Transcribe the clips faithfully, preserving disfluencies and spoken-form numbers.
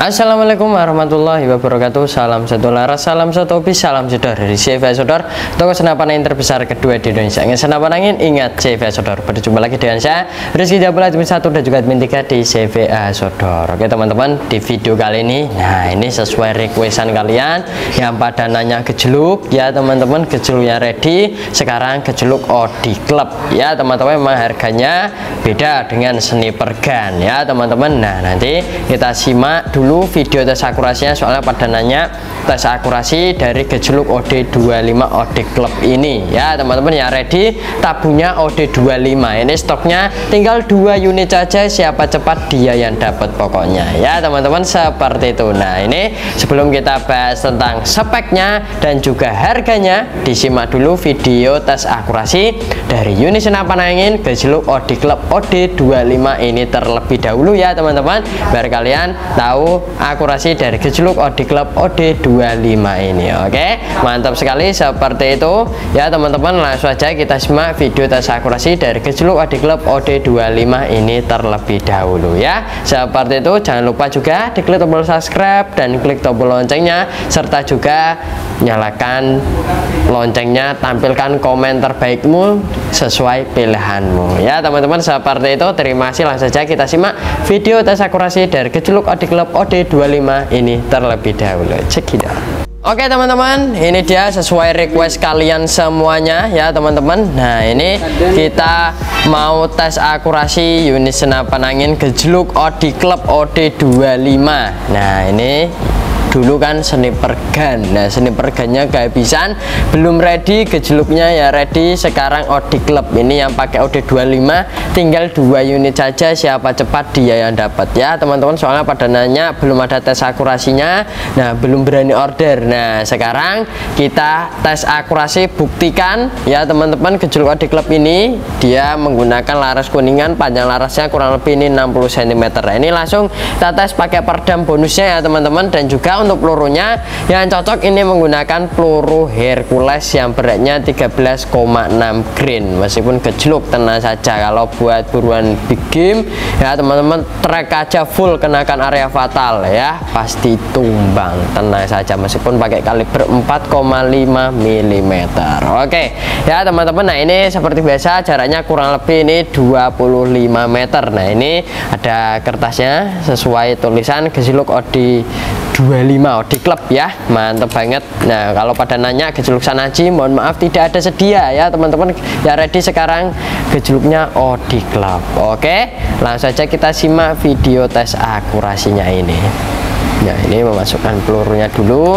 Assalamualaikum warahmatullahi wabarakatuh. Salam satu laras, salam satu hobi, salam sodor dari C V A Sodor, toko senapan angin terbesar kedua di Indonesia. Ingin senapan angin, ingat C V A Sodor. Berjumpa lagi dengan saya Rizky Jabal, admin satu dan juga admin tiga di C V A Sodor. Oke teman-teman, di video kali ini, nah ini sesuai requestan kalian yang pada nanya gejluk ya teman-teman, gejluknya ready. Sekarang gejluk Odi Club ya teman-teman, memang harganya beda dengan sniper gun ya teman-teman. Nah nanti kita simak dulu dulu video tes akurasinya, soalnya pada nanya tes akurasi dari gejluk O D dua puluh lima Odi Club ini ya teman-teman. Yang ready tabungnya O D dua puluh lima, ini stoknya tinggal dua unit saja, siapa cepat dia yang dapat pokoknya ya teman-teman, seperti itu. Nah ini sebelum kita bahas tentang speknya dan juga harganya, disimak dulu video tes akurasi dari unit senapan angin gejluk Odi Club O D dua puluh lima ini terlebih dahulu ya teman-teman, biar kalian tahu akurasi dari gejluk Odi Club O D dua puluh lima ini. Oke, mantap sekali, seperti itu ya teman-teman. Langsung saja kita simak video tes akurasi dari gejluk Odi Club O D dua puluh lima ini terlebih dahulu ya. Seperti itu, jangan lupa juga diklik tombol subscribe dan klik tombol loncengnya, serta juga nyalakan loncengnya, tampilkan komen terbaikmu sesuai pilihanmu ya teman-teman. Seperti itu, terima kasih. Langsung saja kita simak video tes akurasi dari gejluk Odi Club O D dua puluh lima ini terlebih dahulu. Cekidot. Oke teman-teman, ini dia sesuai request kalian semuanya ya teman-teman. Nah ini kita mau tes akurasi unit senapan angin gejluk Odi Club O D dua puluh lima. Nah ini dulu kan sniper gun, nah sniper gunnya kehabisan, belum ready, gejluknya ya ready. Sekarang Odi Club ini yang pakai O D dua puluh lima, tinggal dua unit saja, siapa cepat dia yang dapat ya teman-teman. Soalnya pada nanya belum ada tes akurasinya, nah belum berani order. Nah sekarang kita tes akurasi, buktikan ya teman-teman. Gejluk Odi Club ini dia menggunakan laras kuningan, panjang larasnya kurang lebih ini enam puluh sentimeter. Nah, ini langsung kita tes pakai peredam bonusnya ya teman-teman. Dan juga untuk pelurunya yang cocok ini menggunakan peluru Hercules yang beratnya tiga belas koma enam grain. Meskipun gejluk, tenang saja, kalau buat buruan big game ya teman-teman, track aja full kenakan area fatal ya, pasti tumbang, tenang saja, meskipun pakai kaliber empat koma lima milimeter. Oke ya teman-teman. Nah ini seperti biasa jaraknya kurang lebih ini dua puluh lima meter. Nah ini ada kertasnya sesuai tulisan gejluk Odi dua puluh lima Odi Club ya, mantap banget. Nah kalau pada nanya gejluk Sanaji, mohon maaf tidak ada sedia ya teman-teman. Ya ready sekarang gejluknya Odi Club. Oke, langsung saja kita simak video tes akurasinya ini. Nah ini memasukkan pelurunya dulu.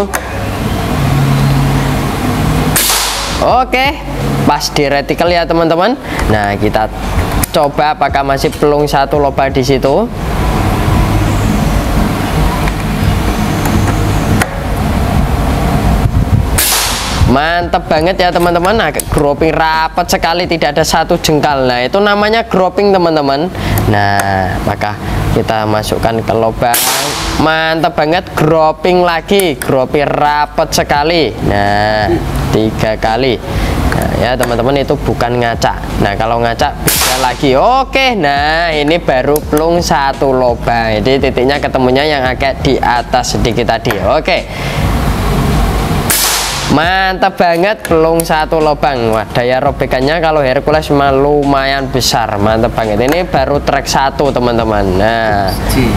Oke, pas di retikel ya teman-teman. Nah kita coba apakah masih pelung satu loba di situ. Mantap banget ya teman-teman, agak grouping rapat sekali, tidak ada satu jengkal. Nah itu namanya grouping teman-teman. Nah maka kita masukkan ke lubang, mantap banget, grouping lagi, grouping rapat sekali. Nah tiga kali. Nah ya teman-teman, itu bukan ngaca. Nah kalau ngaca beda lagi. Oke, nah ini baru pelung satu lubang, jadi titiknya ketemunya yang agak di atas sedikit tadi. Oke, mantap banget, pelung satu lubang. Wah, daya robekannya kalau Hercules mah lumayan besar, mantap banget. Ini baru track satu teman-teman. Nah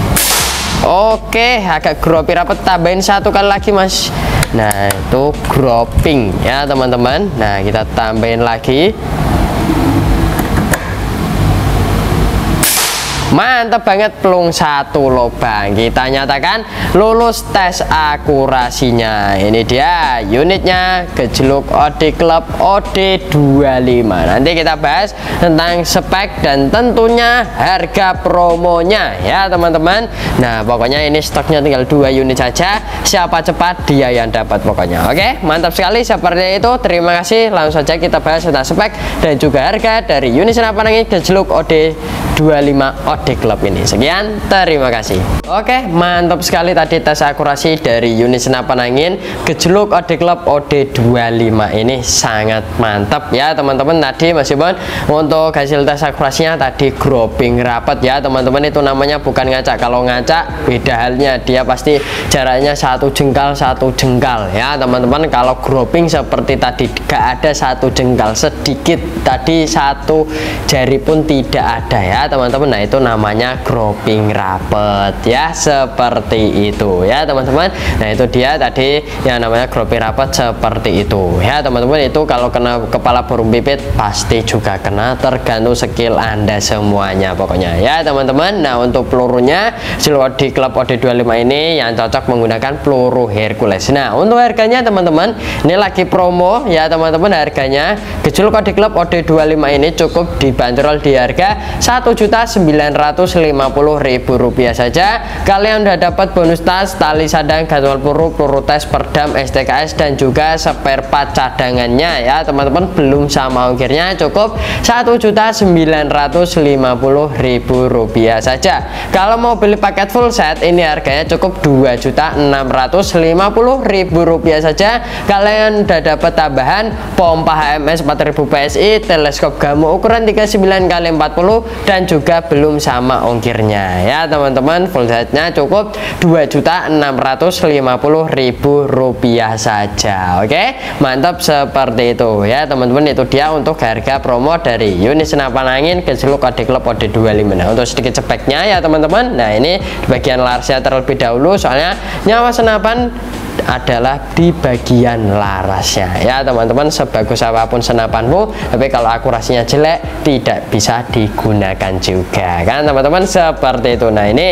oke, agak grouping rapat, tambahin satu kali lagi mas. Nah itu grouping ya teman-teman. Nah kita tambahin lagi. Mantap banget, pelung satu lubang. Kita nyatakan lulus tes akurasinya. Ini dia unitnya gejluk Odi Club O D dua puluh lima. Nanti kita bahas tentang spek dan tentunya harga promonya ya teman-teman. Nah pokoknya ini stoknya tinggal dua unit saja, siapa cepat dia yang dapat pokoknya. Oke, mantap sekali, seperti itu. Terima kasih. Langsung saja kita bahas tentang spek dan juga harga dari unit senapan angin gejluk O D dua puluh lima Ode Club ini. Sekian, terima kasih. Oke, mantap sekali tadi tes akurasi dari unit senapan angin gejluk Ode Club O D dua puluh lima ini, sangat mantap ya teman-teman. Tadi meskipun untuk hasil tes akurasinya tadi grouping rapat ya teman-teman, itu namanya bukan ngacak. Kalau ngacak beda halnya, dia pasti jaraknya satu jengkal satu jengkal ya teman-teman. Kalau grouping seperti tadi gak ada satu jengkal, sedikit tadi satu jari pun tidak ada ya teman-teman. Nah itu namanya grouping rapet ya, seperti itu ya teman-teman. Nah itu dia tadi yang namanya grouping rapet seperti itu ya teman-teman. Itu kalau kena kepala burung pipit pasti juga kena, tergantung skill Anda semuanya pokoknya ya teman-teman. Nah untuk pelurunya Ode Club O D dua puluh lima ini yang cocok menggunakan peluru Hercules. Nah untuk harganya teman-teman, ini lagi promo ya teman-teman. Harganya gejluk Ode Club O D dua puluh lima ini cukup dibanderol di harga satu juta sembilan ratus lima puluh ribu rupiah saja. Kalian udah dapat bonus tas, tali sadang, gantungan peluru, peluru tes, perdam, S T K S, dan juga spare part cadangannya ya teman-teman. Belum sama ongkirnya, cukup satu juta sembilan ratus lima puluh ribu rupiah saja. Kalau mau beli paket full set ini harganya cukup dua juta enam ratus lima puluh ribu rupiah saja. Kalian udah dapat tambahan pompa H M S empat ribu P S I, teleskop Gamo ukuran tiga puluh sembilan kali empat puluh, dan juga belum sama ongkirnya ya teman-teman. Full setnya cukup dua juta enam ratus lima puluh ribu rupiah saja. Oke, mantap seperti itu ya teman-teman. Itu dia untuk harga promo dari unit senapan angin gejluk Ode Club O D dua puluh lima. Nah untuk sedikit speknya ya teman-teman, nah ini di bagian larasnya terlebih dahulu, soalnya nyawa senapan adalah di bagian larasnya ya teman-teman. Sebagus apapun senapanmu, tapi kalau akurasinya jelek tidak bisa digunakan juga kan teman-teman, seperti itu. Nah ini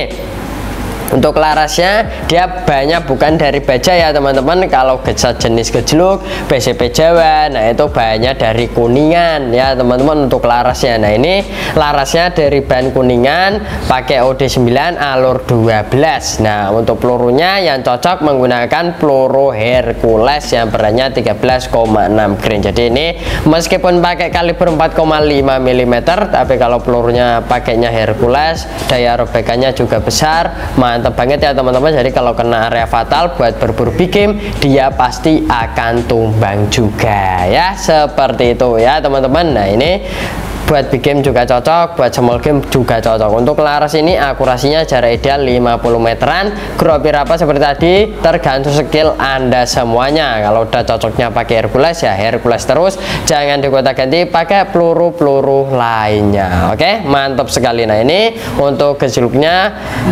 untuk larasnya dia banyak bukan dari baja ya teman-teman. Kalau jenis gejluk B C P Jawa, nah itu banyak dari Kuningan ya teman-teman untuk larasnya. Nah ini larasnya dari bahan Kuningan, pakai O D sembilan alur dua belas. Nah untuk pelurunya yang cocok menggunakan peluru Hercules yang beratnya tiga belas koma enam grain. Jadi ini meskipun pakai kaliber empat koma lima milimeter, tapi kalau pelurunya pakainya Hercules, daya robekannya juga besar, mantap banget ya teman-teman. Jadi kalau kena area fatal buat berburu big game, dia pasti akan tumbang juga ya, seperti itu ya teman-teman. Nah ini buat big game juga cocok, buat small game juga cocok. Untuk laras ini akurasinya jarak ideal lima puluh meteran, grouping rapat seperti tadi, tergantung skill Anda semuanya. Kalau udah cocoknya pakai Hercules ya Hercules terus, jangan digonta-ganti pakai peluru-peluru lainnya. Oke, mantap sekali. Nah ini untuk gejluknya,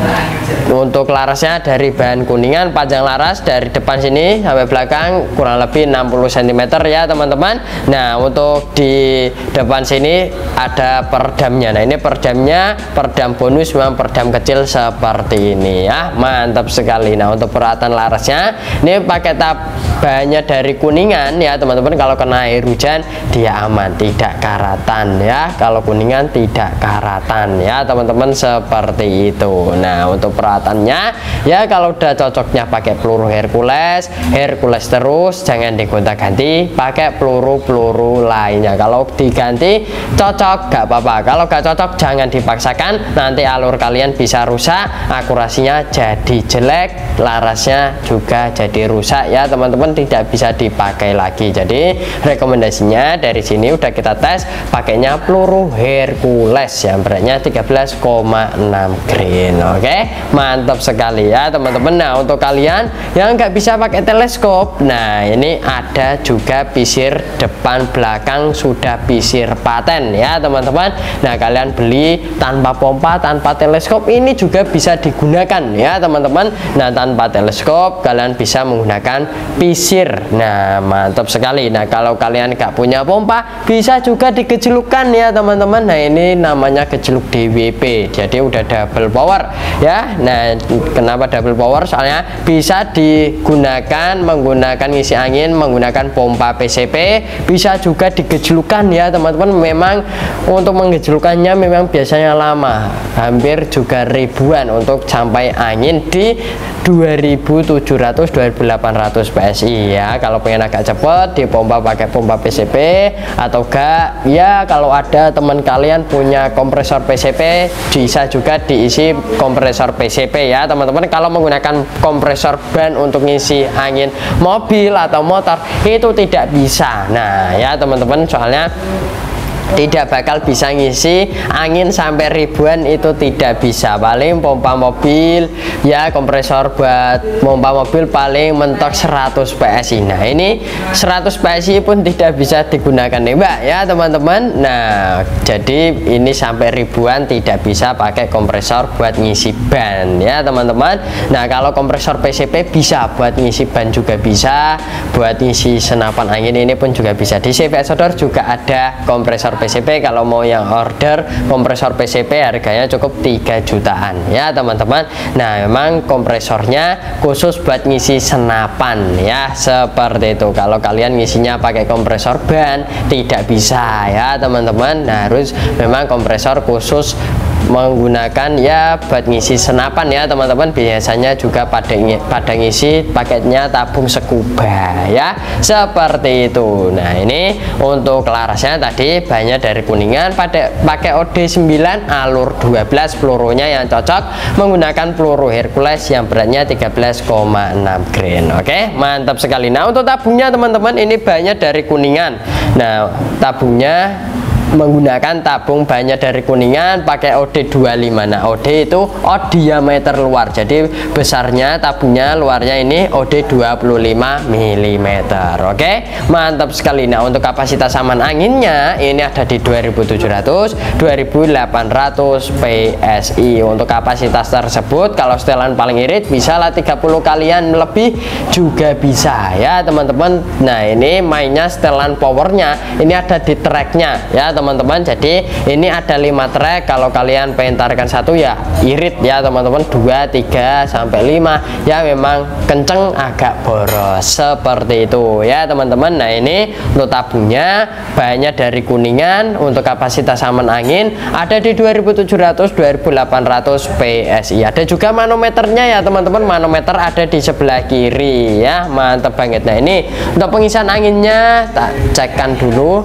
untuk larasnya dari bahan Kuningan, panjang laras dari depan sini sampai belakang kurang lebih enam puluh sentimeter ya teman-teman. Nah untuk di depan sini ada perdamnya. Nah ini perdamnya perdam bonus, memang perdam kecil seperti ini ya, mantap sekali. Nah untuk peralatan larasnya ini pakai tabanya dari Kuningan ya teman-teman. Kalau kena air hujan dia aman, tidak karatan ya. Kalau Kuningan tidak karatan ya teman-teman, seperti itu. Nah untuk peralatannya ya, kalau udah cocoknya pakai peluru Hercules, Hercules terus, jangan digonta-ganti pakai peluru-peluru lainnya. Kalau diganti cocok gak apa-apa, kalau gak cocok jangan dipaksakan, nanti alur kalian bisa rusak, akurasinya jadi jelek, larasnya juga jadi rusak ya teman-teman, tidak bisa dipakai lagi. Jadi rekomendasinya dari sini udah kita tes pakainya peluru Hercules yang beratnya tiga belas koma enam grain. Oke, mantap sekali ya teman-teman. Nah untuk kalian yang nggak bisa pakai teleskop, nah ini ada juga pisir depan belakang sudah pisir paten ya teman-teman. Nah kalian beli tanpa pompa, tanpa teleskop, ini juga bisa digunakan ya teman-teman. Nah tanpa teleskop kalian bisa menggunakan pisir. Nah mantap sekali. Nah kalau kalian nggak punya pompa, bisa juga digejlukkan ya teman-teman. Nah ini namanya gejluk D W P, jadi udah double power ya. Nah kenapa double power? Soalnya bisa digunakan menggunakan ngisi angin, menggunakan pompa P C P, bisa juga digejlukkan ya teman-teman. Memang untuk menggejolkannya memang biasanya lama, hampir juga ribuan untuk sampai angin di dua ribu tujuh ratus dua ribu delapan ratus P S I ya. Kalau pengen agak cepet dipompa pakai pompa P C P, atau enggak ya kalau ada teman kalian punya kompresor P C P bisa juga diisi kompresor P C P ya teman-teman. Kalau menggunakan kompresor ban untuk ngisi angin mobil atau motor itu tidak bisa. Nah ya teman-teman, soalnya tidak bakal bisa ngisi angin sampai ribuan, itu tidak bisa. Paling pompa mobil ya, kompresor buat pompa mobil paling mentok seratus P S I. Nah ini seratus P S I pun tidak bisa digunakan nih Mbak ya teman-teman. Nah jadi ini sampai ribuan tidak bisa pakai kompresor buat ngisi ban ya teman-teman. Nah kalau kompresor P C P bisa buat ngisi ban juga bisa, buat ngisi senapan angin ini pun juga bisa. Di C V S Outdoor juga ada kompresor P C P. Kalau mau yang order kompresor P C P harganya cukup tiga jutaan ya teman-teman. Nah memang kompresornya khusus buat ngisi senapan ya, seperti itu. Kalau kalian ngisinya pakai kompresor ban tidak bisa ya teman-teman. Nah harus memang kompresor khusus menggunakan ya buat ngisi senapan ya teman-teman. Biasanya juga pada pada ngisi paketnya tabung scuba ya, seperti itu. Nah ini untuk larasnya tadi banyak dari Kuningan, pada pakai O D sembilan alur dua belas, pelurunya yang cocok menggunakan peluru Hercules yang beratnya tiga belas koma enam grain. Oke mantap sekali. Nah untuk tabungnya teman-teman ini banyak dari Kuningan. Nah tabungnya menggunakan tabung banyak dari Kuningan, pakai O D dua puluh lima. Nah O D itu O diameter luar, jadi besarnya tabungnya luarnya ini O D dua puluh lima milimeter. Oke mantap sekali. Nah untuk kapasitas aman anginnya ini ada di dua ribu tujuh ratus dua ribu delapan ratus P S I. Untuk kapasitas tersebut kalau setelan paling irit bisa lah tiga puluh kalian lebih juga bisa ya teman-teman. Nah ini mainnya setelan powernya ini ada di tracknya ya teman-teman. Jadi ini ada lima track. Kalau kalian pengen tarikan satu ya irit ya teman-teman, dua, tiga sampai lima ya memang kenceng agak boros, seperti itu ya teman-teman. Nah ini untuk tabungnya banyak dari Kuningan. Untuk kapasitas aman angin ada di dua ribu tujuh ratus dua ribu delapan ratus P S I. Ada juga manometernya ya teman-teman. Manometer ada di sebelah kiri ya, mantap banget. Nah ini untuk pengisian anginnya tak cekkan dulu.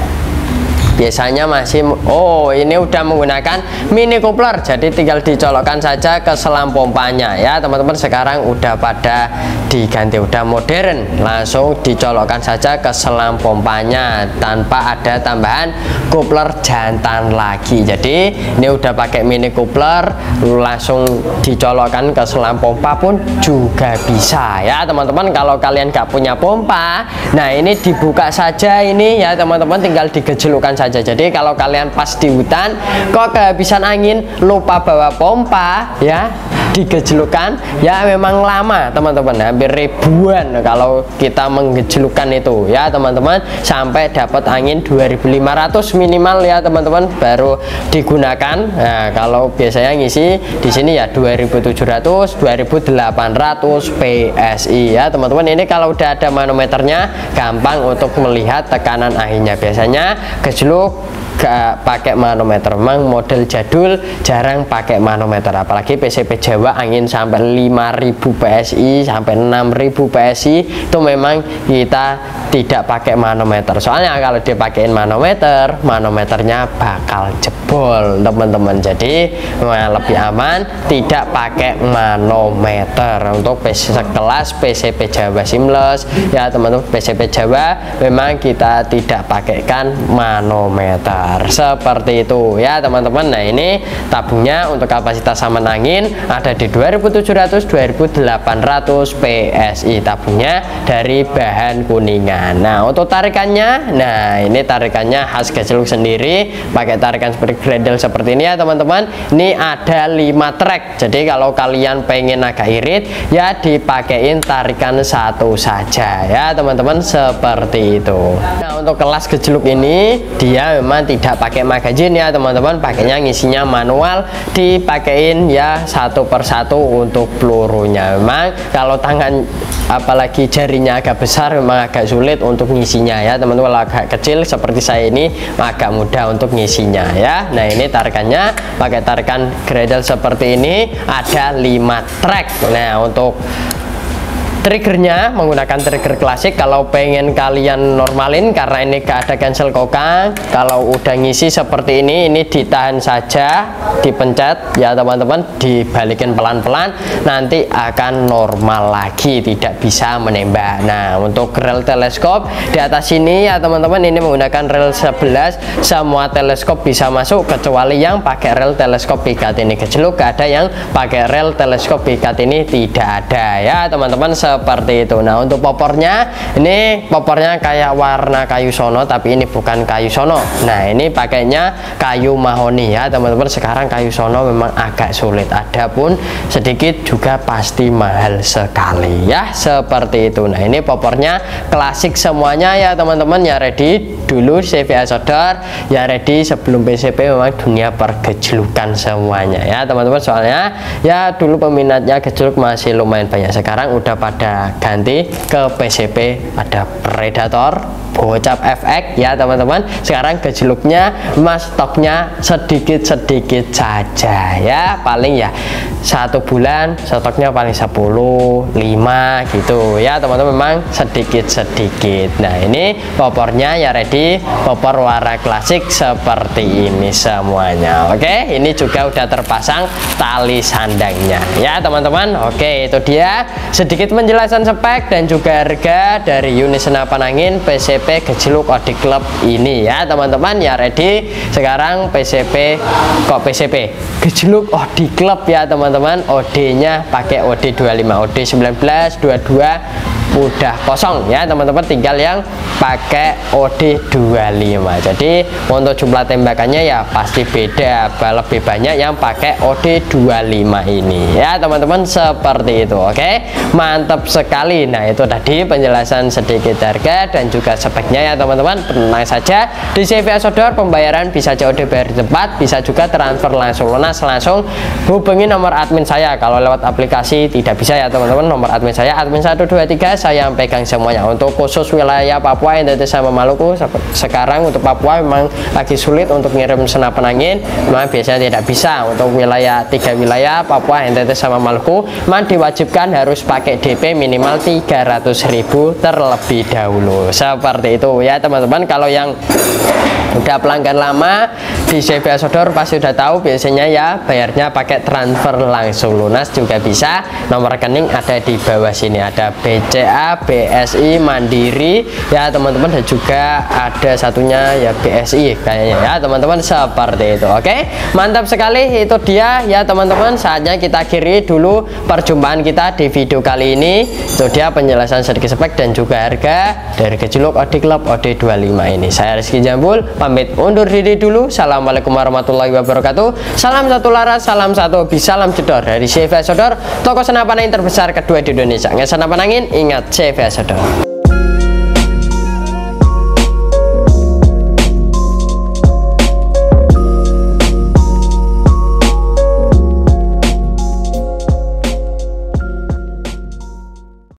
Biasanya masih, oh ini udah menggunakan mini coupler, jadi tinggal dicolokkan saja ke selang pompanya ya teman-teman. Sekarang udah pada diganti, udah modern, langsung dicolokkan saja ke selang pompanya tanpa ada tambahan coupler jantan lagi. Jadi ini udah pakai mini coupler, langsung dicolokkan ke selang pompa pun juga bisa ya teman-teman. Kalau kalian nggak punya pompa, nah ini dibuka saja ini ya teman-teman, tinggal digejolokkan saja. Jadi kalau kalian pas di hutan kok kehabisan angin lupa bawa pompa ya, digejolokkan ya memang lama teman-teman, hampir ribuan kalau kita menggejolokkan itu ya teman-teman, sampai dapat angin dua ribu lima ratus minimal ya teman-teman baru digunakan. Nah kalau biasanya ngisi di sini ya dua ribu tujuh ratus dua ribu delapan ratus P S I ya teman-teman. Ini kalau udah ada manometernya gampang untuk melihat tekanan anginnya. Biasanya gejolok gak pakai manometer, memang model jadul jarang pakai manometer, apalagi P C P Jawa angin sampai lima ribu P S I sampai enam ribu P S I itu memang kita tidak pakai manometer. Soalnya kalau dipakein manometer, manometernya bakal jebol teman-teman. Jadi lebih aman tidak pakai manometer. Untuk P C sekelas P C P Jawa Seamless ya teman-teman, P C P Jawa memang kita tidak pakaikan manometer, seperti itu ya teman-teman. Nah ini tabungnya untuk kapasitas aman angin ada di dua ribu tujuh ratus dua ribu delapan ratus P S I, tabungnya dari bahan Kuningan. Nah untuk tarikannya, nah ini tarikannya khas gejolak sendiri, pakai tarikan seperti gradle seperti ini ya teman-teman. Ini ada lima track, jadi kalau kalian pengen agak irit ya dipakein tarikan satu saja ya teman-teman, seperti itu. Nah untuk kelas gejolak ini dia memang tidak pakai magazine ya teman-teman, pakainya ngisinya manual, dipakein ya satu per per satu untuk pelurunya. Memang kalau tangan apalagi jarinya agak besar memang agak sulit untuk ngisinya ya teman-teman. Kalau agak kecil seperti saya ini agak mudah untuk ngisinya ya. Nah ini tarikannya pakai tarikan Gradle seperti ini, ada lima track. Nah untuk triggernya menggunakan trigger klasik. Kalau pengen kalian normalin karena ini gak ada cancel kokang, kalau udah ngisi seperti ini, ini ditahan saja, dipencet ya teman-teman, dibalikin pelan-pelan, nanti akan normal lagi, tidak bisa menembak. Nah untuk rel teleskop di atas sini ya teman-teman, ini menggunakan rel sebelas, semua teleskop bisa masuk kecuali yang pakai rel teleskop pikat ini gejluk. Gak ada yang pakai rel teleskop pikat ini, tidak ada ya teman-teman, seperti itu. Nah untuk popornya, ini popornya kayak warna kayu sono, tapi ini bukan kayu sono. Nah ini pakainya kayu mahoni ya teman-teman. Sekarang kayu sono memang agak sulit, adapun sedikit juga pasti mahal sekali ya, seperti itu. Nah ini popornya klasik semuanya ya teman-teman. Ya ready dulu C V A solder, ya ready sebelum P C P memang dunia pergejlukan semuanya ya teman-teman. Soalnya ya dulu peminatnya gejluk masih lumayan banyak, sekarang udah pada ganti ke P C P, ada Predator, Bocap F X ya teman-teman. Sekarang gejluknya mas stoknya sedikit-sedikit saja ya, paling ya satu bulan stoknya paling sepuluh, lima gitu ya teman-teman, memang sedikit-sedikit. Nah ini popornya ya ready, popor warna klasik seperti ini semuanya. Oke, ini juga udah terpasang tali sandangnya ya teman-teman. Oke, itu dia sedikit penjelasan spek dan juga harga dari unit senapan angin P C P gejluk Odi Club ini ya teman-teman. Ya ready sekarang P C P, kok P C P gejluk Odi Club ya teman-teman. O D nya pakai O D dua puluh lima, O D sembilan belas, dua puluh dua udah kosong ya teman-teman, tinggal yang pakai O D dua puluh lima. Jadi untuk jumlah tembakannya ya pasti beda, lebih banyak yang pakai O D dua puluh lima ini ya teman-teman, seperti itu. Oke, mantap sekali. Nah itu tadi penjelasan sedikit harga dan juga speknya ya teman-teman. Tenang saja, di C V A solder pembayaran bisa C O D bayar cepat, bisa juga transfer langsung lunas. Langsung hubungi nomor admin saya. Kalau lewat aplikasi tidak bisa ya teman-teman. Nomor admin saya admin satu dua tiga, saya yang pegang semuanya. Untuk khusus wilayah Papua, N T T sama Maluku, sekarang untuk Papua memang lagi sulit untuk ngirim senapan angin, memang biasanya tidak bisa. Untuk wilayah tiga wilayah Papua, N T T sama Maluku memang diwajibkan harus pakai D P minimal tiga ratus ribu terlebih dahulu, seperti itu ya teman-teman. Kalau yang udah pelanggan lama di C V A solder pasti udah tahu, biasanya ya bayarnya pakai transfer langsung lunas juga bisa. Nomor rekening ada di bawah sini, ada B C A, B S I, Mandiri ya teman-teman, dan juga ada satunya ya B S I kayaknya ya teman-teman, seperti itu. Oke, mantap sekali. Itu dia ya teman-teman, saatnya kita akhiri dulu perjumpaan kita di video kali ini. Itu dia penjelasan sedikit spek dan juga harga dari gejluk Odi Club O D dua puluh lima ini. Saya Rizky Jambul pamit undur diri dulu. Assalamualaikum warahmatullahi wabarakatuh. Salam satu laras, salam satu hobi, salam jedor dari C V A solder, toko senapan angin terbesar kedua di Indonesia. Nggak senapan angin, ingat C V A solder.